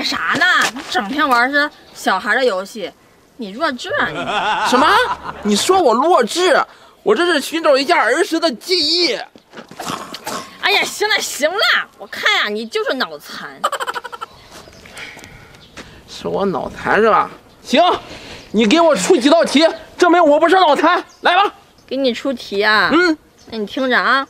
干啥呢？整天玩是小孩的游戏，你弱智啊你！ 什么？你说我弱智？我这是寻找一下儿时的记忆。 哎呀，行了行了，我看呀，你就是脑残。 是我脑残是吧？行，你给我出几道题，证明我不是脑残。来吧， 给你出题啊。那你听着啊。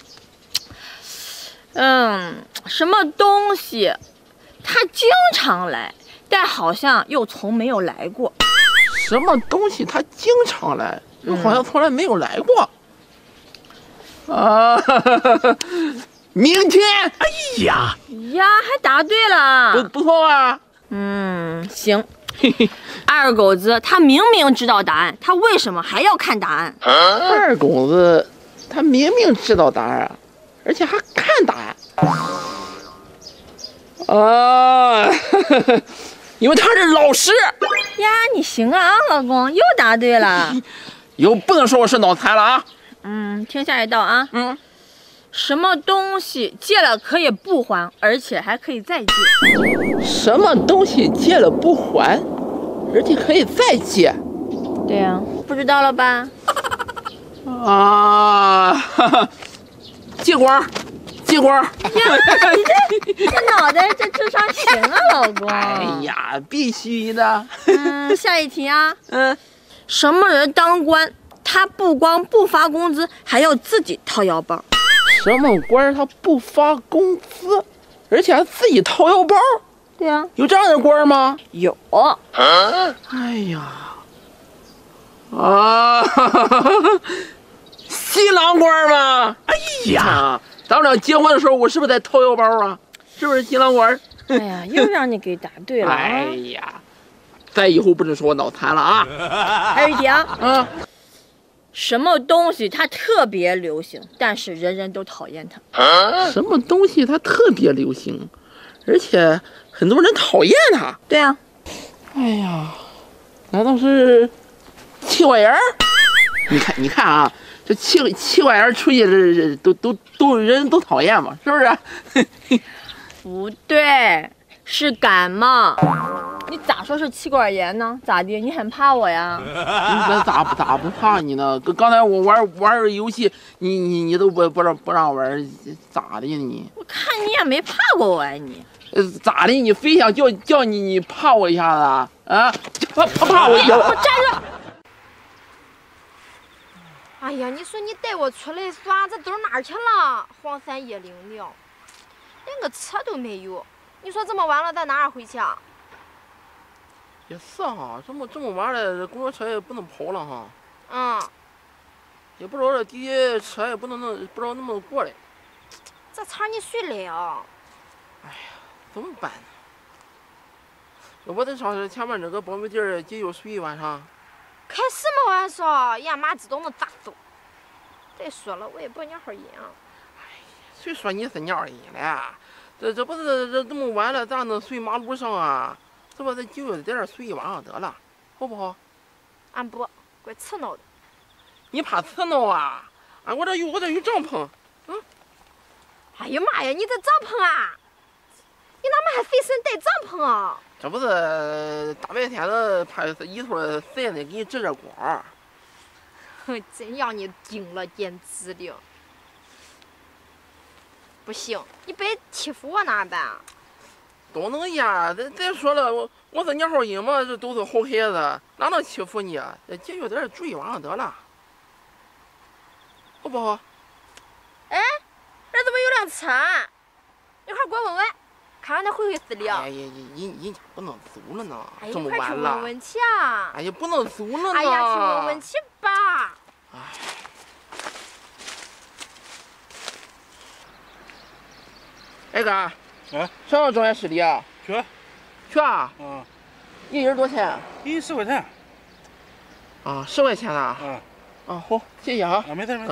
什么东西，它经常来，但好像又从没有来过。 什么东西它经常来，又好像从来没有来过？明天。 哎呀， 还答对了， 不错吧？ 行。二狗子他明明知道答案，他为什么还要看答案？ 二狗子他明明知道答案，而且还看答案。因为他是老师呀。你行啊，老公又答对了。 以后不能说我是脑残了啊。 听下一道啊。什么东西借了可以不还，而且还可以再借？ 什么东西借了不还，而且可以再借？ 对呀，不知道了吧？ 借管。 呀，你这脑袋这智商行啊，老公。 哎呀，必须的。 下一题啊。什么人当官，他不光不发工资，还要自己掏腰包？ 什么官他不发工资，而且还自己掏腰包？ 对呀。 有这样的官吗？ 有。 哎呀，新郎官吗？ 哎呀， 咱们俩结婚的时候，我是不是在掏腰包啊？是不是新郎官？ 哎呀，又让你给答对了。 哎呀，再以后不准说我脑残了啊！ 还有一题啊。什么东西它特别流行，但是人人都讨厌它？ 什么东西它特别流行，而且很多人讨厌它？ 对啊。 哎呀，难道是气管炎？你看啊，这气管炎出去都人都讨厌嘛，是不是？ 不对，是感冒。你咋说是气管炎呢？咋的？你很怕我呀？ 那咋不怕你呢？刚才我玩游戏，你都不让玩，咋的呀你？ 我看你也没怕过我呀你。 咋的？你非想叫你怕我一下子啊？怕我一下子？ 我站着。 哎呀，你说你带我出来耍，这都哪儿去了？荒山野岭的，连个车都没有。你说这么晚了，咱哪儿回去啊？ 也是哈，这么晚了，这公交车也不能跑了哈。也不知道这地铁车也不知道能不能过来。 这场你谁来啊？ 哎呀，怎么办呢？要不咱上前面那个苞米地儿解决睡一晚上？ 开什么玩笑？呀妈知道能咋走？再说了，我也不鸟号音啊。 哎呀，谁说你是鸟音了？这不是这么晚了，咱能睡马路上啊？这不咱就在这儿睡一晚上得了，好不好？ 俺不，怪刺挠的。 你怕刺挠啊？我这有帐篷。 哎呀妈呀，你这帐篷啊？你哪么还费神带帐篷啊？ 这不是大白天的，怕一头晒的，给你支光。 哼，真让你惊了，简直的！不行，你别欺负我哪办啊？ 都能呀！再说了，我是鸟号音嘛，这都是好孩子，哪能欺负你啊？节约点住一晚上得了，好不好？ 哎，这怎么有辆车？一会儿给我问问，看看他会不会死的。 哎呀，人家不能走了呢， 哎， 这么一块去晚了。 问问去啊！ 哎呀，不能走了呢。 哎呀，去问问去吧。 哎哥，上到中原市里啊？去啊？一人多少钱 ？10块钱。 10块钱啊？好，谢谢啊。 没事。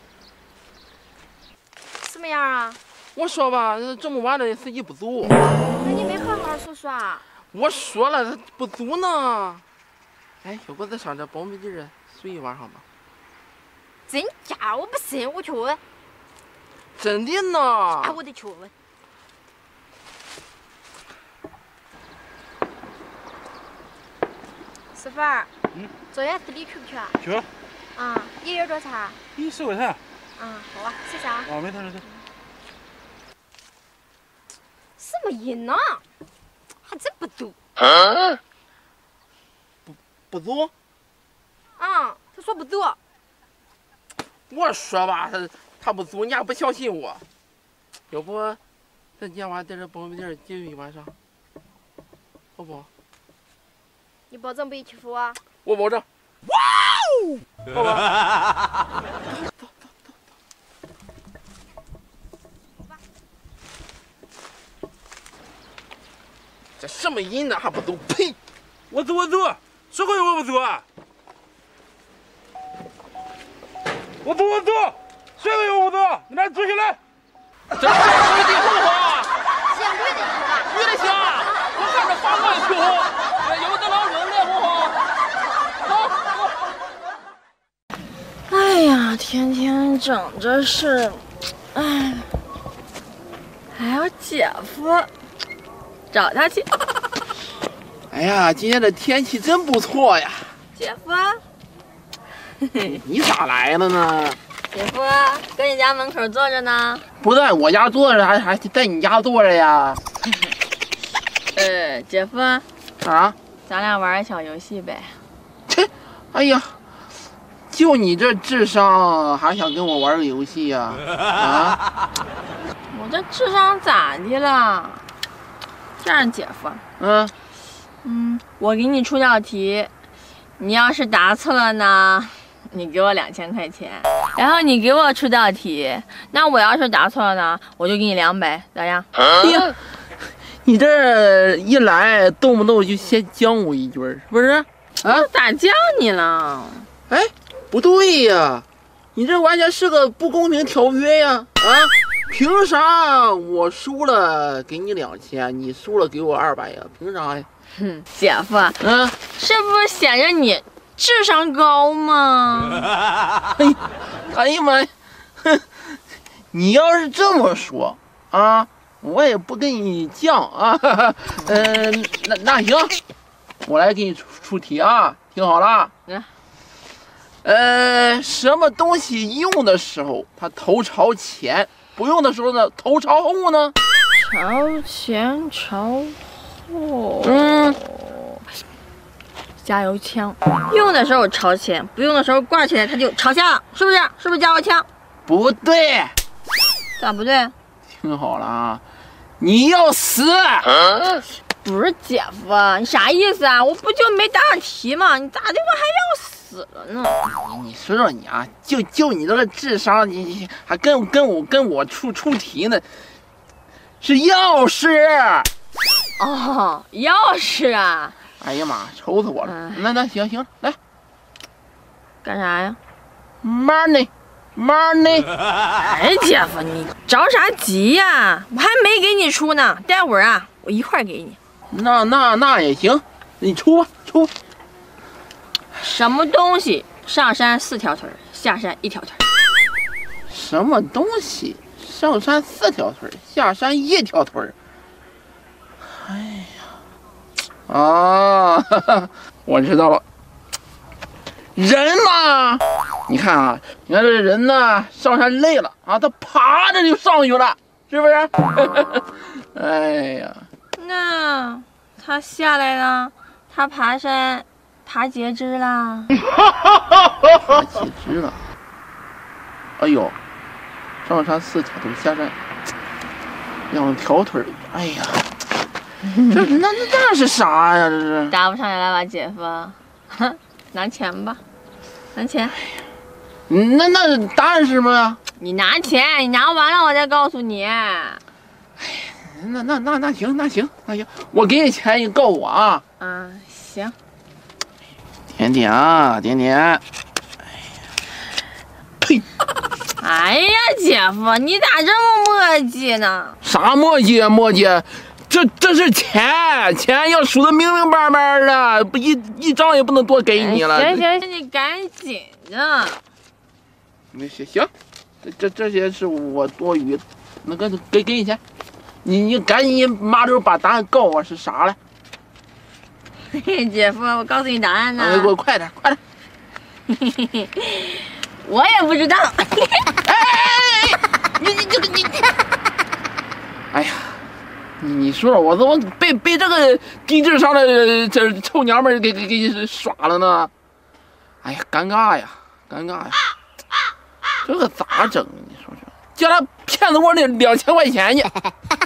什么样啊？ 我说吧，这么晚了，司机不走。 那你没好好说说啊？ 我说了，他不走呢。哎，要不咱上这苞米地儿睡一晚上吧？ 真假？我不信，我去问问。 真的呢？ 哎，我得去问问。 师傅儿， 嗯， 坐园子里去不去？ 去了。 啊，一人多少？ 啊，10块钱。 啊，好啊，谢谢啊。 啊，没事没事。 什么音呢？还真不读。 不读？ 啊，他说不读。 我说吧，他不读，你还不相信我？要不，咱今晚在这苞米地借一晚上，好不好？ 你保证不会欺负我？ 我保证。哇哦！好吧。这什么人呢？还不读？呸！ 我走，说过我不走啊！我走，谁说我不走？你俩坐下来。 这是什么地方啊？ 行，女的去吧。 女的行，我看着法官去好，有的老人来不好。 哎呀，天天整这事，哎，还有姐夫，找他去。 哎呀，今天这天气真不错呀！ 姐夫， 你咋来了呢？ 姐夫搁你家门口坐着呢。 不在我家坐着，还在你家坐着呀？ 姐夫， 啊？ 咱俩玩个小游戏呗。 切！哎呀，就你这智商，还想跟我玩个游戏呀？啊？ 我这智商咋的了？这样，姐夫，我给你出道题，你要是答错了呢，你给我2000块钱。然后你给我出道题，那我要是答错了呢，我就给你200，咋样？ 哎呀，你这一来动不动就先将我一句，是不是？啊？ 咋叫你了？ 哎，不对呀，你这完全是个不公平条约呀！啊，凭啥我输了给你2000，你输了给我200呀？凭啥呀？ 哼，姐夫，是不是显着你智商高吗？ 哎呀妈呀！哼，你要是这么说啊，我也不跟你犟啊。那行，我来给你出题啊，听好了。什么东西用的时候它头朝前，不用的时候呢头朝后呢？ 朝前朝后。加油枪，用的时候朝前，不用的时候挂起来，它就朝下了，是不是？是不是加油枪？ 不对， 咋不对？ 听好了啊，你要死！ 不是姐夫，你啥意思啊？我不就没答上题吗？你咋的我还要死了呢？ 你说说你啊，就你这个智商，你还跟我出题呢？是钥匙。 哦，钥匙啊！ 哎呀妈，愁死我了！那行，来， 干啥呀 ？Money。 哎，姐夫，你着啥急呀？我还没给你出呢，待会儿啊，我一块儿给你。 那也行，你出吧。 什么东西上山4条腿，下山1条腿？ 什么东西上山4条腿，下山1条腿？哎呀！啊，我知道了，人嘛，你看这人呢，上山累了啊，他爬着就上去了，是不是？哎呀， 那他下来了，他爬山爬截肢啦， 爬截肢了。哎呦，上山4条腿，下山2条腿，哎呀。那是啥呀？这是答不上来了吧，姐夫？哼，拿钱吧，拿钱。 那答案是什么呀？ 你拿钱，你拿完了我再告诉你。 哎，那行，我给你钱，你告我啊。 行。 点点。哎呀，呸！ 哎呀，姐夫，你咋这么磨叽呢？ 啥磨叽？这是钱要数得明白的，不一张也不能多给你了。 行，你赶紧的。 行，这些是我多余的，那个给你钱，你赶紧马上把答案告我是啥来。 姐夫，我告诉你答案呢。 给我快点，快点！ 我也不知道。 你！哎呀，你说说，我怎么被这个低智商的这臭娘们给耍了呢？哎呀，尴尬呀！这个咋整？你说说，叫他骗了我那2000块钱去。